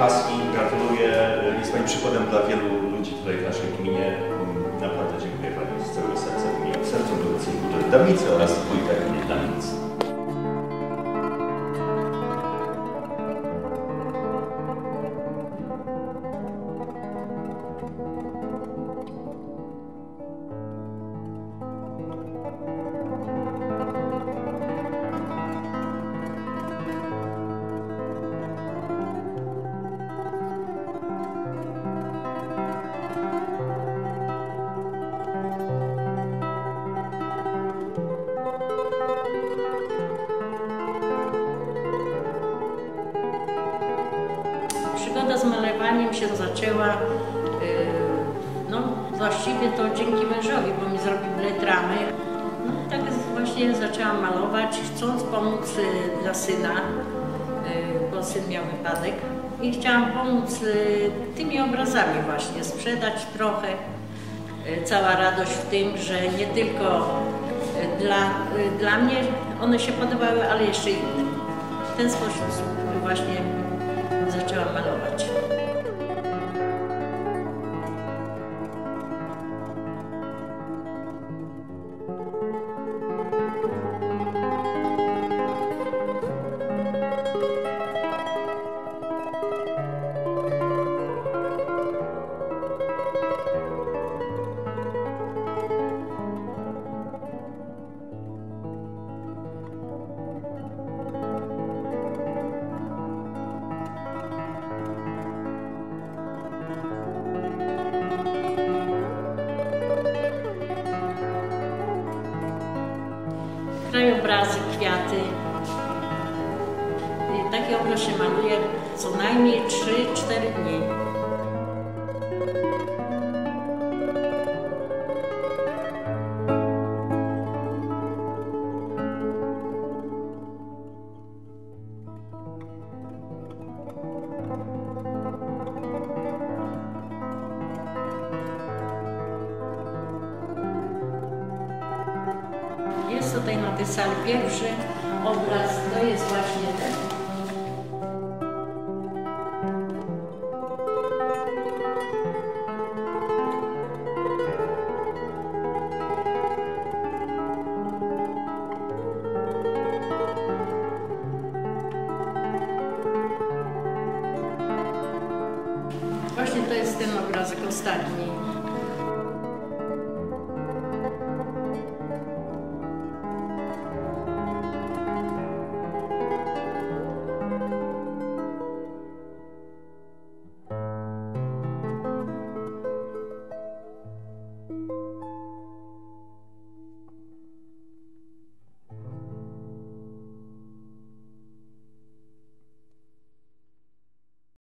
pasji, gratuluję. Jest Pani przykładem dla wielu ludzi tutaj w naszej gminie. Naprawdę dziękuję Pani z całego serca w imieniu Centrum Edukacyjnej Kultury Dawnicy oraz Wójta Gminy Dawnicy. Przygoda z malowaniem się zaczęła, no właściwie to dzięki mężowi, bo mi zrobił letramy. No tak właśnie zaczęłam malować, chcąc pomóc dla syna, bo syn miał wypadek. I chciałam pomóc tymi obrazami właśnie, sprzedać trochę. Cała radość w tym, że nie tylko dla mnie one się podobały, ale jeszcze innym. W ten sposób właśnie zaczęłam malować. Krajobrazy, kwiaty. I taki obraz się maluje co najmniej 3-4 dni. Jest tutaj na tej sali pierwszy obraz, to jest właśnie ten. Właśnie to jest ten obrazek ostatni.